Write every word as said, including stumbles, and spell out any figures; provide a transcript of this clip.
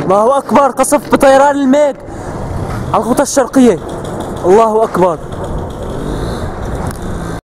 الله أكبر، قصف بطيران الميج على الخطى الشرقية. الله أكبر.